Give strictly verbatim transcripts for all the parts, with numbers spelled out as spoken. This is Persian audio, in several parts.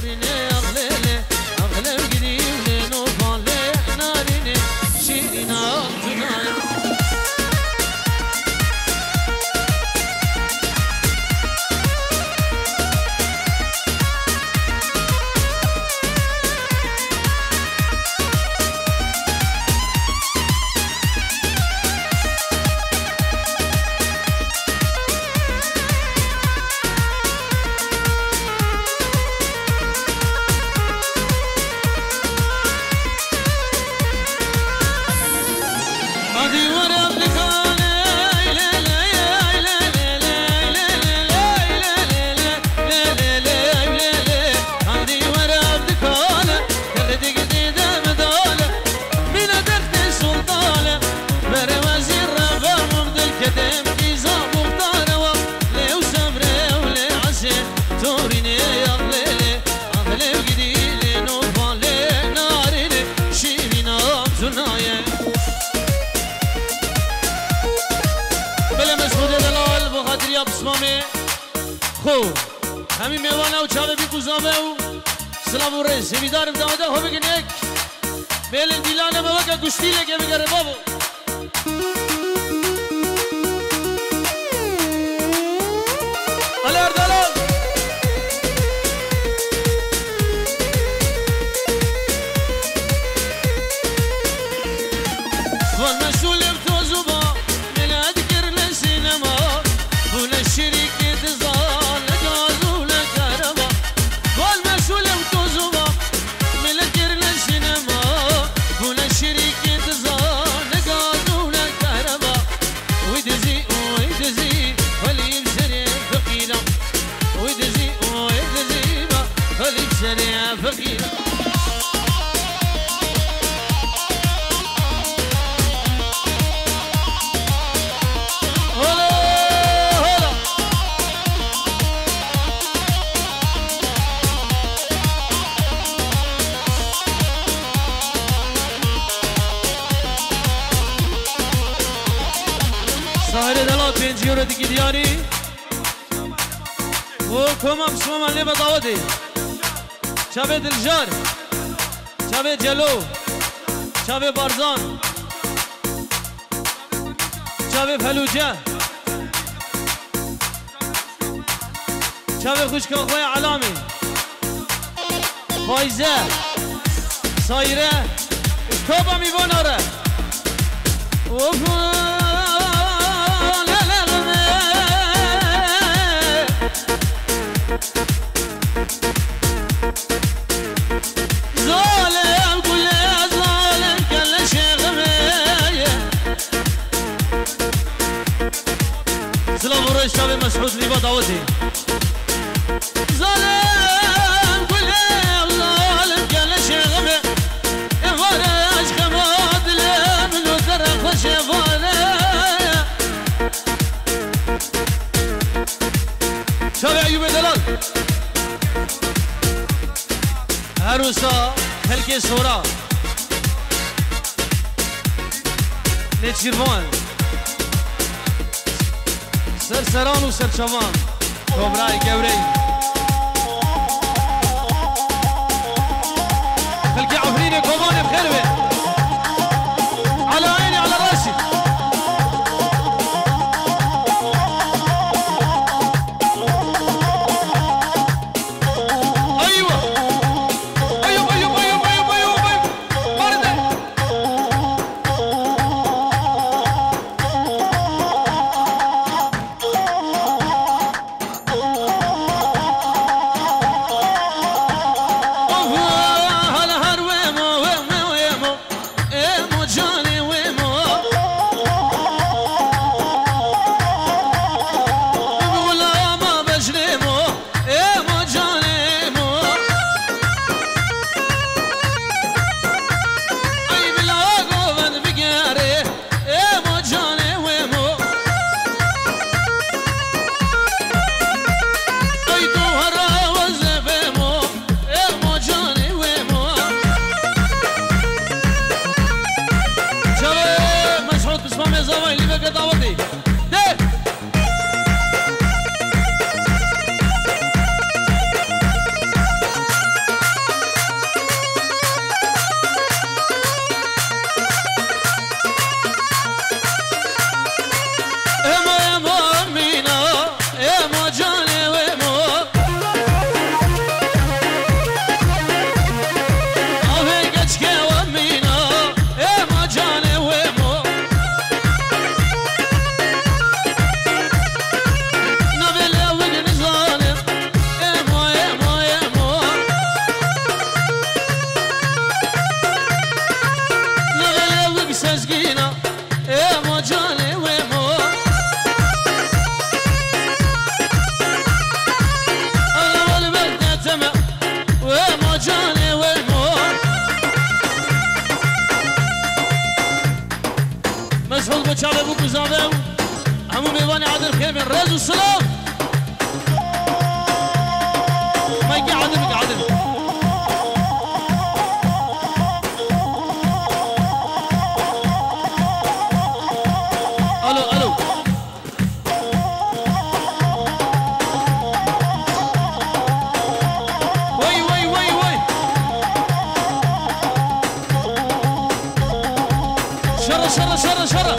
خوب همین میوانه و چاوه بی کوزامه و سلام و رئیس سویدارم دامده خو بگن یک بیل دیلانه موقع گشتی لگه بگره بابو علی اردلال وان مسئولم تو زبا ملاد کرن سینما بون شریک دزان لگازو لگرما وان مسئولم تو زبا ملاد کرن سینما بون شریک دزان لگازو لگرما ويدزي ويدزي ولي بسري فقيرة ويدزي ويدزي ولي بسري فقيرة ساحل دلال پنج یورو دیگه دیاری و کمم شما من لبه داودی چاوه دلجار چاوه جلو چاوه بارزان چاوه فلوجه چاوه خوشکا خوی علامی فایزه سایره توبا میباناره اوفا ظالم كل ظالم كل شيء غمية سلام ورش شاب مسعود ليبا داوتي ظالم كل ظالم كل شيء غمية إغارش كماد لمن وترق وشفانة شاب أيوب دلال عروسا هلکه سورا نچیروان سرسران و سرچوان کبرای گوری هلکه عفرین کمان بخیر به على عيني على راسي بچاوه بو کزاوه همو میوان عادل خیر من رز و سلام ما يجي عادل بك عادل الو الو وي وي وي وي شر شر شر شر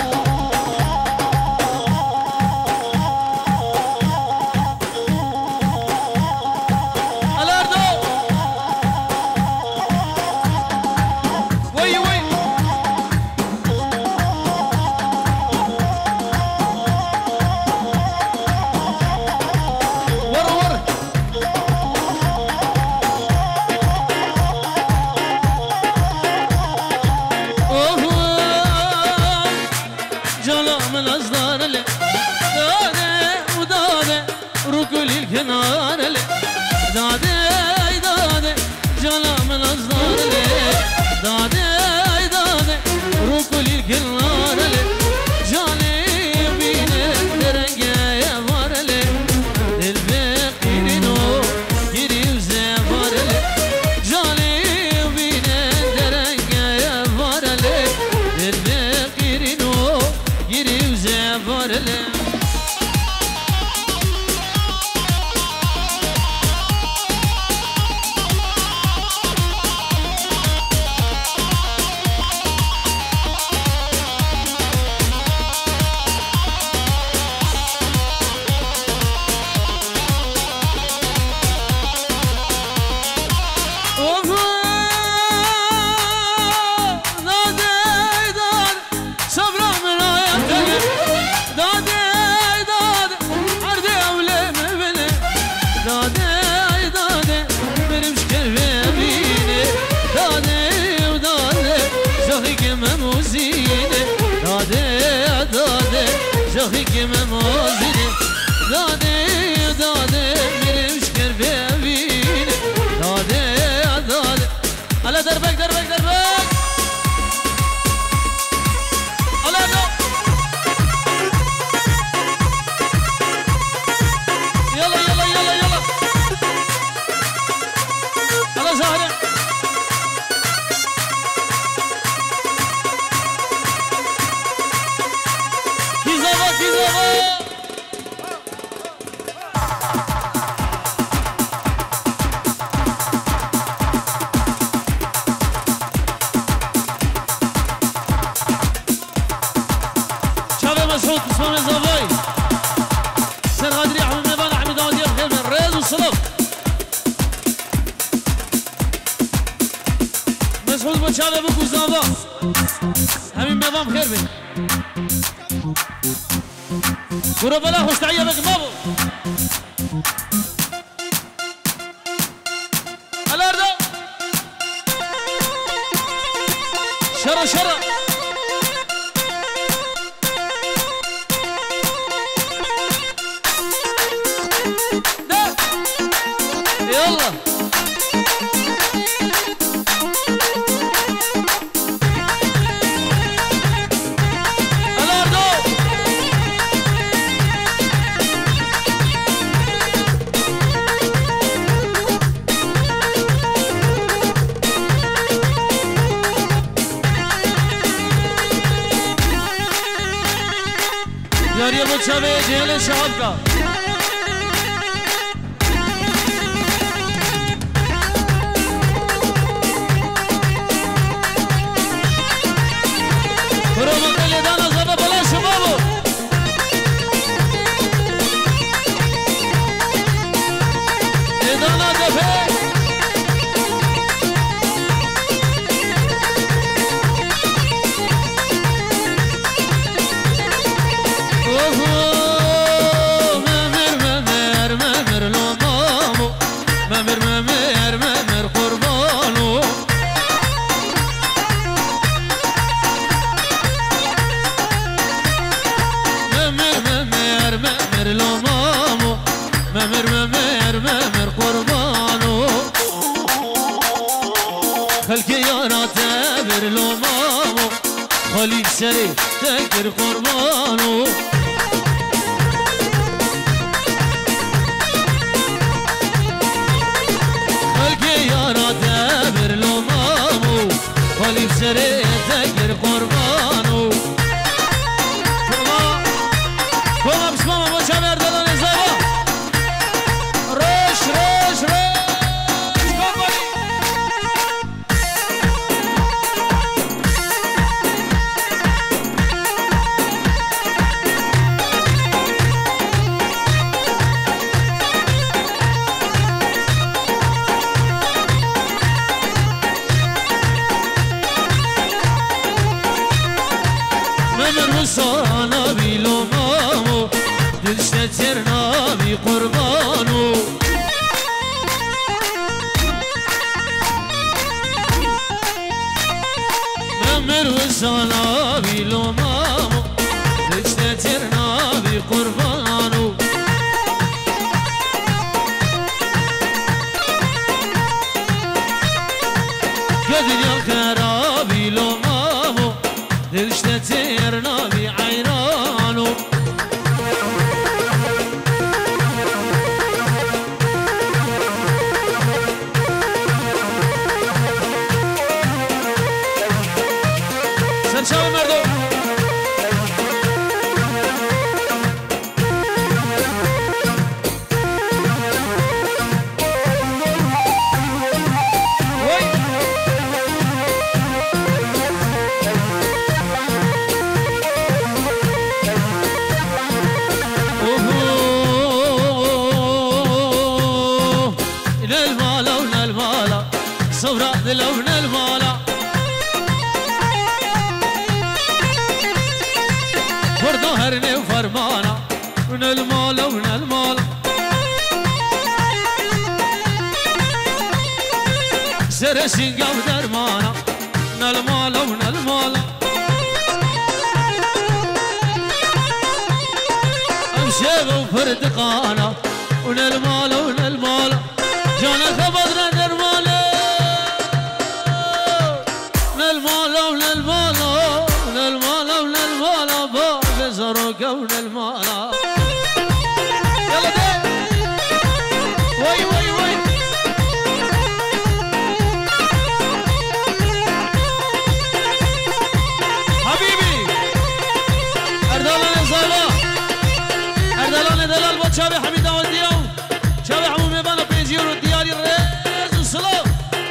خالی سری تکر قربانو خلقی یارا دبر لومامو خالی سری تکر قربانو کما کما بسمام ما شب اردلان زبا رش رش رش سانا بی لومامو دلشت ترنا بی قربانو ممر و سانا بی لومامو دلشت ترنا بی قربانو قدنیا خرابی لومامو دلشت ترنا بی عیرانو سرچاو مردو لون المالا برضو هرني وفرمانا من المالا ومن المالا سرسين قو درمانا من المالا ومن المالا امشيغ وفردقانا من المالا ومن المالا جانا خبضنا درمانا زروقة ونالمالا يلا دي وي وي وي حبيبي أردالان صاحبا أردالان دلال بو شابي حميد آوان ديو شابي حمومي بانا بيجيور دياري الرئيس والسلام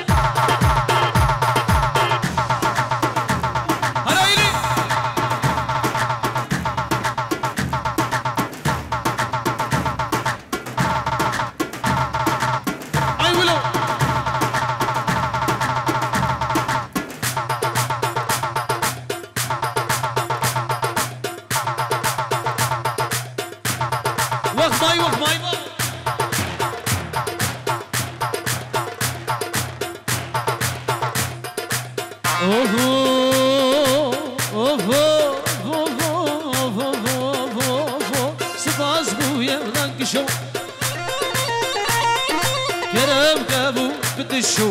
كرم قابو بدشو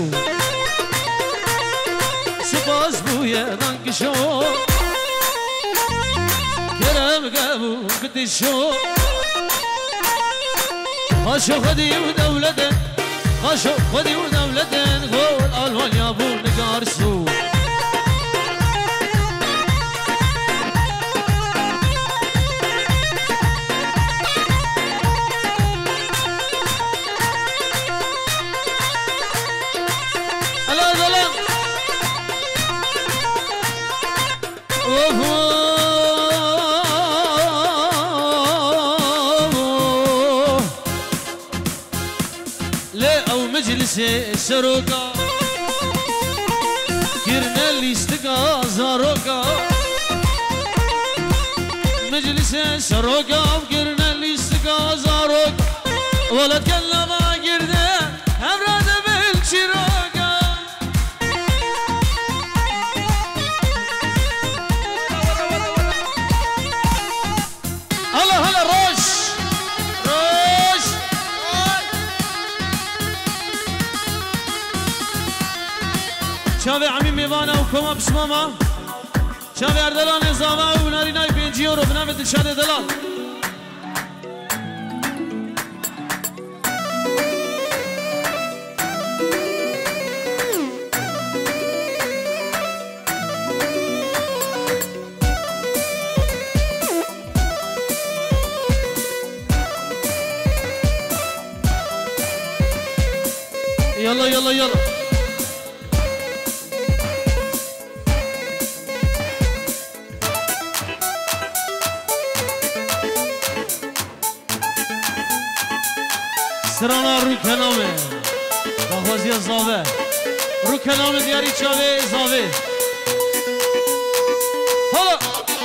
سباز بويا دنكشو كرم قابو بدشو خاشو خدي ودولتن خاشو خدي ودولتن قول الوان يا ابو نقارسو مجلس سروقا كرنا اللي استقى زاروقا مجلس سروقا كرنا اللي استقى زاروقا ولا تكلم قرنا أمراد بالشروقا هلا هلا روش روش شافي عمي ميوانا وكما بسماما شاب اردلان زاوا و نارینای پنجی رو بنام دلشاد دلال يلا يلا يلا سرانا رو کلامه دخوازی زاوه رو کلامه دیاری چاوه زاوه حالا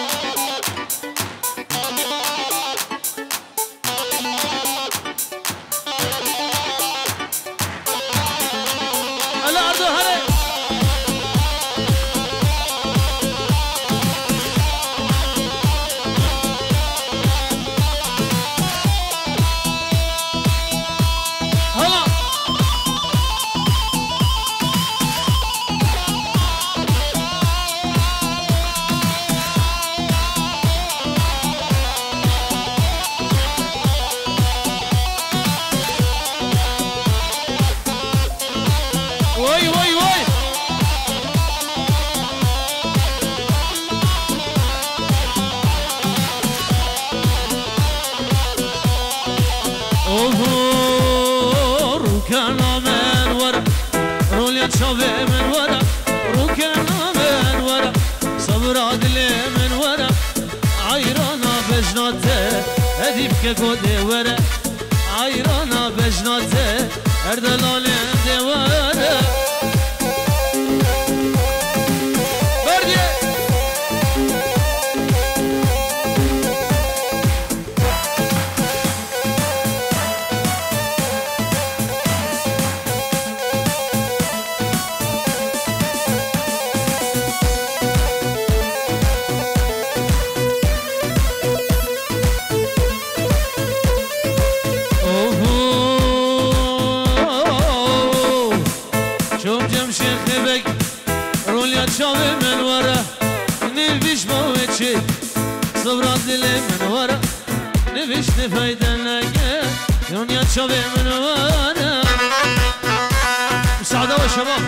شوي من ورا ركنا من ورا صبر عدلي من ورا عيرانا بجناته هديب كقودي ورا عيرانا بجناته اردلالي دي ورا بردي شاوي من ورا نبيش بوجهي صبرات لي من ورا نبيش نفايدة لك دنيا شاوي من ورا مساعدة والشباب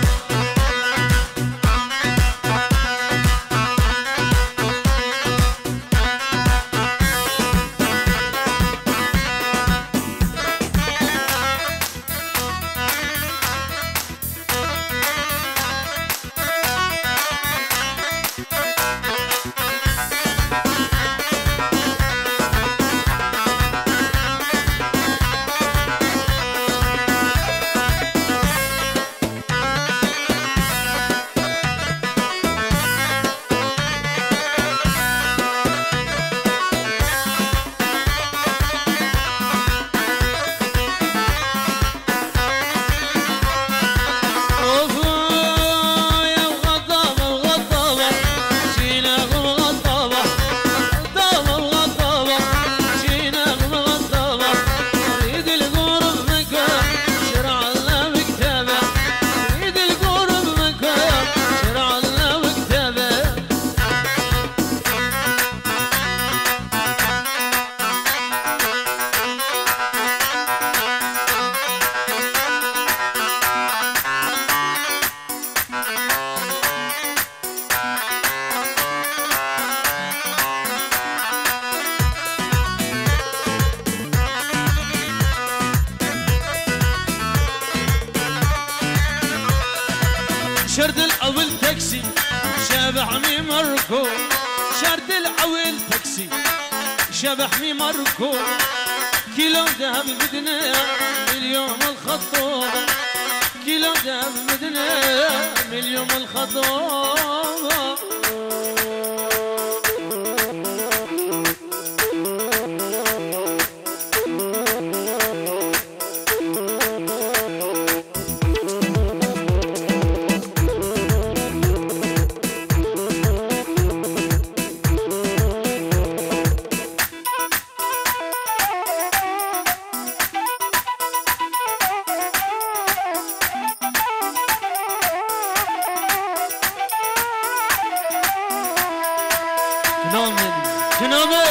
شرد الأول تاكسي شبح مي ماركو شرد الأول تاكسي شبح مي ماركو كيلو دهب بدنا مليون الخطوة كيلو دهب بدنا مليون الخطوة نامه جنابه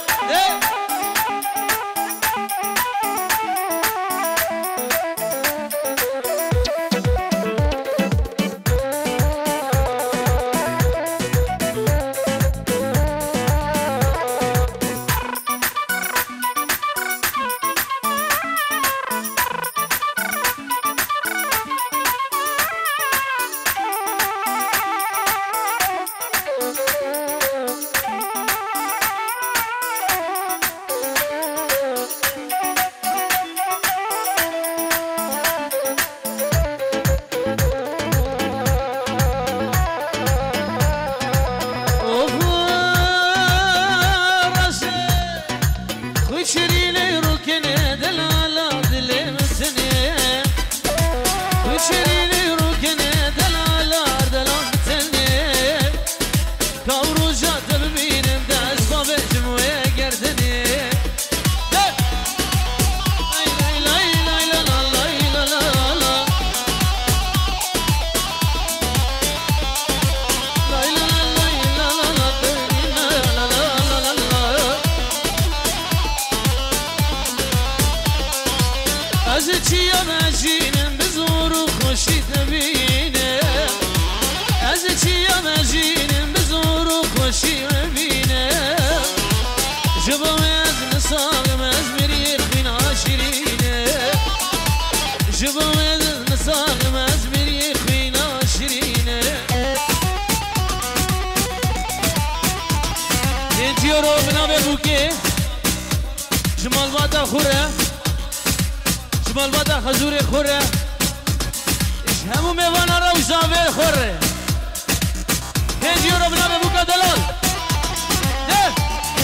خوره شمال بادا خزور خوره اش همو میوانا را و زاویر خوره هنجی رو بنا به بوکا دلال ده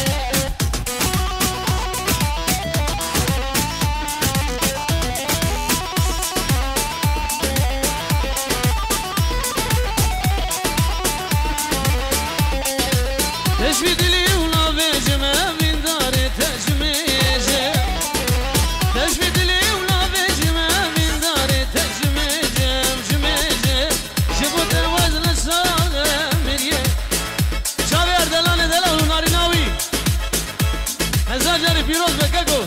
تشبی دلی اونا بجمه من داره تجمه پیروز بکگو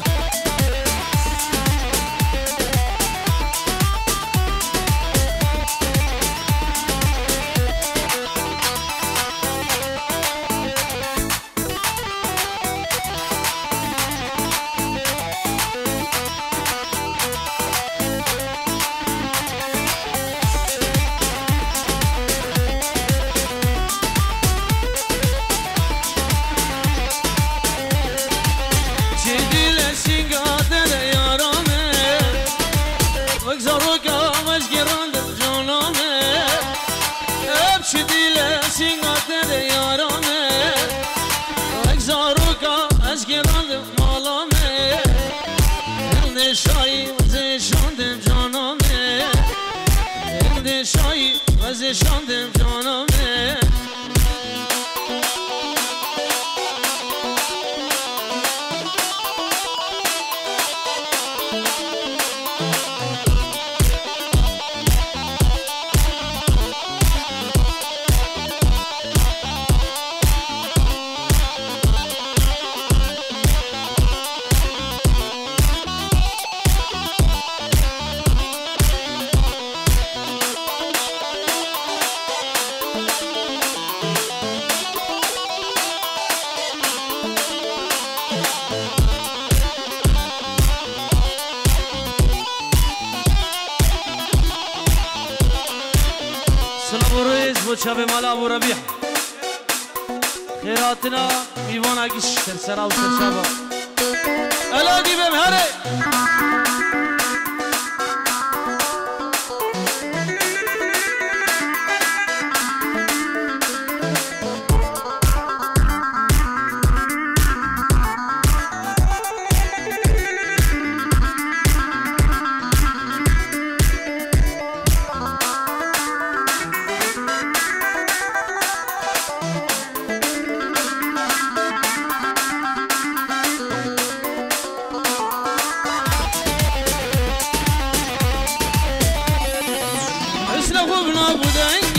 شاندم جانمه شب مالا ابو ربيع خيراتنا ميوانا قش سرسرا وسرسابا الاقي بمهري خوبنا بودن